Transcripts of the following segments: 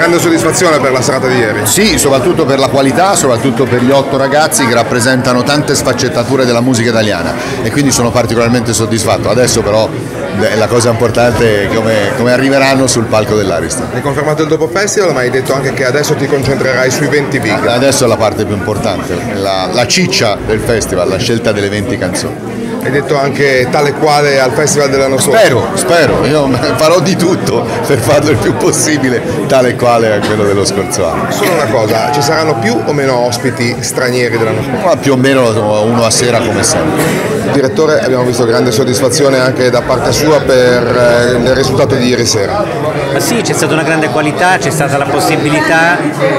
grande soddisfazione per la serata di ieri. Sì, soprattutto per la qualità, soprattutto per gli 8 ragazzi che rappresentano tante sfaccettature della musica italiana e quindi sono particolarmente soddisfatto. Adesso però la cosa importante è come arriveranno sul palco dell'Ariston. Hai confermato il dopo festival, ma hai detto anche che adesso ti concentrerai sui 20 big. Adesso è la parte più importante, la ciccia del festival, la scelta delle 20 canzoni. Hai detto anche tale quale al festival dell'anno scorso. Spero, io farò di tutto per farlo il più possibile tale quale a quello dello scorso anno. Solo una cosa, ci saranno più o meno ospiti stranieri dell'anno scorso? Ma più o meno uno a sera come sempre. Direttore, abbiamo visto grande soddisfazione anche da parte sua per il risultato di ieri sera. Ma sì, c'è stata una grande qualità, c'è stata la possibilità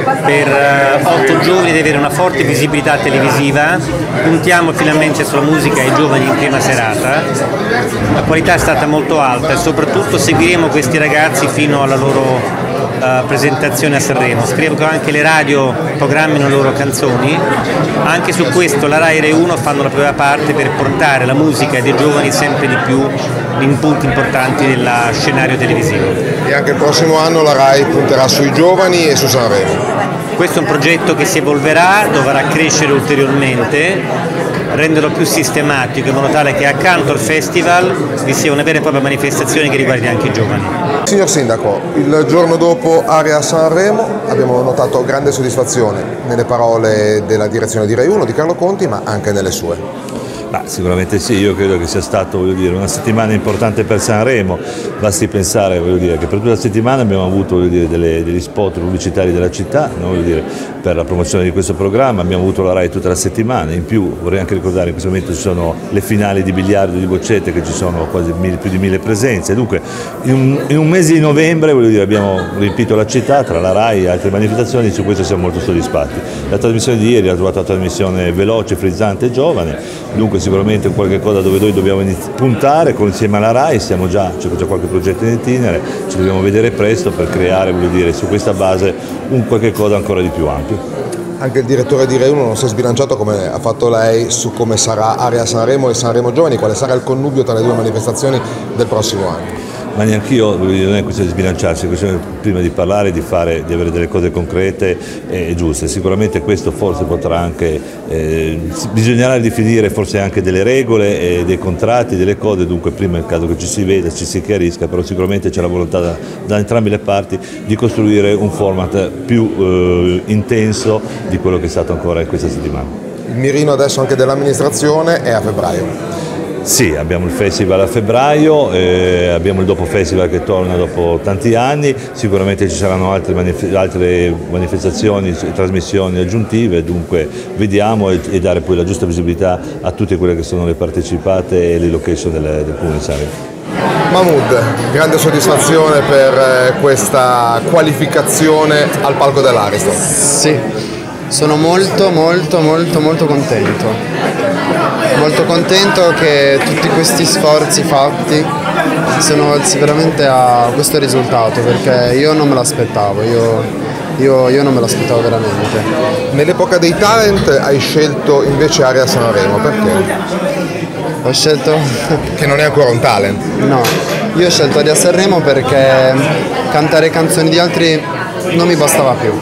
per 8 giovani di avere una forte visibilità televisiva, puntiamo finalmente sulla musica ai giovani in prima serata, la qualità è stata molto alta e soprattutto seguiremo questi ragazzi fino alla loro presentazione a Sanremo. Speriamo che anche le radio programmino le loro canzoni, anche su questo la Rai e Rai 1 fanno la propria parte per portare la musica dei giovani sempre di più in punti importanti del scenario televisivo. E anche il prossimo anno la Rai punterà sui giovani e su Sanremo. Questo è un progetto che si evolverà, dovrà crescere ulteriormente, renderlo più sistematico in modo tale che accanto al festival vi sia una vera e propria manifestazione che riguardi anche i giovani. Signor Sindaco, il giorno dopo Aria Sanremo abbiamo notato grande soddisfazione nelle parole della direzione di Rai 1 di Carlo Conti, ma anche nelle sue. Sicuramente sì, io credo che sia stato una settimana importante per Sanremo, basti pensare che per tutta la settimana abbiamo avuto degli spot pubblicitari della città, per la promozione di questo programma, abbiamo avuto la Rai tutta la settimana, in più vorrei anche ricordare che in questo momento ci sono le finali di biliardo di boccette che ci sono quasi più di 1000 presenze, dunque in un mese di novembre abbiamo riempito la città tra la Rai e altre manifestazioni, su questo siamo molto soddisfatti. La trasmissione di ieri ha trovato una trasmissione veloce, frizzante e giovane, dunque sicuramente qualche cosa dove noi dobbiamo puntare insieme alla Rai, c'è già qualche progetto in itinere, ci dobbiamo vedere presto per creare su questa base un qualche cosa ancora di più ampio. Anche il direttore di Rai 1 non si è sbilanciato come ha fatto lei su come sarà Aria Sanremo e Sanremo Giovani, quale sarà il connubio tra le due manifestazioni del prossimo anno. Ma neanch'io, non è questione di sbilanciarsi, è questione prima di parlare, di avere delle cose concrete e giuste. Sicuramente questo forse potrà anche, bisognerà definire forse anche delle regole e dei contratti, delle cose, dunque prima è il caso che ci si veda, ci si chiarisca, però sicuramente c'è la volontà da entrambe le parti di costruire un format più intenso di quello che è stato ancora in questa settimana. Il mirino adesso anche dell'amministrazione è a febbraio. Sì, abbiamo il festival a febbraio, abbiamo il dopo festival che torna dopo tanti anni, sicuramente ci saranno altre manifestazioni, trasmissioni aggiuntive, dunque vediamo e dare poi la giusta visibilità a tutte quelle che sono le partecipate e le location del Comune di Sanremo. Mahmood, grande soddisfazione per questa qualificazione al palco dell'Ariston. Sì, sono molto contento. Molto contento che tutti questi sforzi fatti siano volti veramente a questo risultato, perché io non me l'aspettavo, io non me l'aspettavo veramente. Nell'epoca dei talent hai scelto invece Aria Sanremo, perché? Ho scelto... Che non è ancora un talent. No, io ho scelto Aria Sanremo perché cantare canzoni di altri non mi bastava più,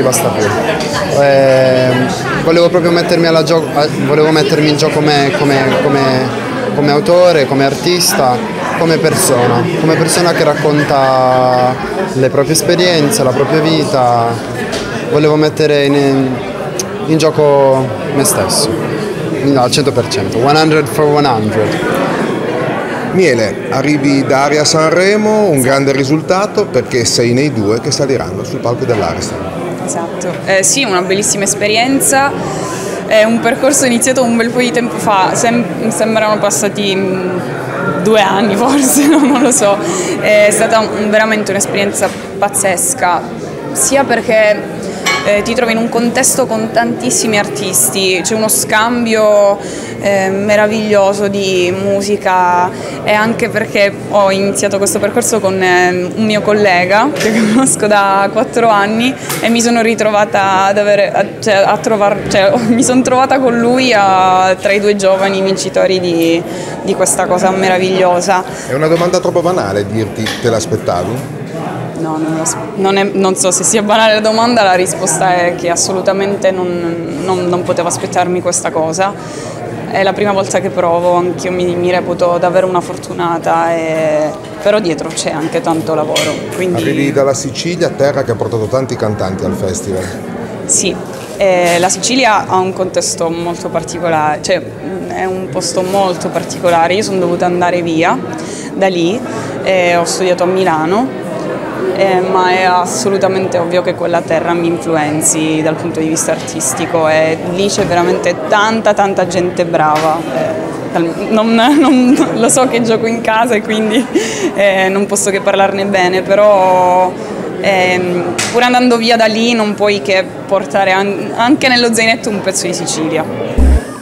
volevo proprio mettermi in gioco come autore, come artista, come persona che racconta le proprie esperienze, la propria vita. Volevo mettere in gioco me stesso, al 100%, 100 for 100. Miele, arrivi da Aria Sanremo, un grande risultato perché sei nei due che saliranno sul palco dell'Ariston. Esatto, sì, una bellissima esperienza, è un percorso iniziato un bel po' di tempo fa, sembrano passati 2 anni forse, non lo so, è stata veramente un'esperienza pazzesca, sia perché ti trovi in un contesto con tantissimi artisti, c'è uno scambio meraviglioso di musica e anche perché ho iniziato questo percorso con un mio collega che conosco da 4 anni e mi sono ritrovata mi sono trovata con lui tra i 2 giovani vincitori di questa cosa meravigliosa. È una domanda troppo banale dirti te l'aspettavi? No, non so se sia banale la domanda, la risposta è che assolutamente non potevo aspettarmi questa cosa. È la prima volta che provo, anch'io mi reputo davvero una fortunata, però dietro c'è anche tanto lavoro. Quindi... Arrivi dalla Sicilia, terra che ha portato tanti cantanti al festival. Sì, la Sicilia ha un contesto molto particolare, cioè è un posto molto particolare. Io sono dovuta andare via da lì, ho studiato a Milano. Ma è assolutamente ovvio che quella terra mi influenzi dal punto di vista artistico, e lì c'è veramente tanta gente brava. Lo so che gioco in casa e quindi non posso che parlarne bene, però pur andando via da lì non puoi che portare anche nello zainetto un pezzo di Sicilia.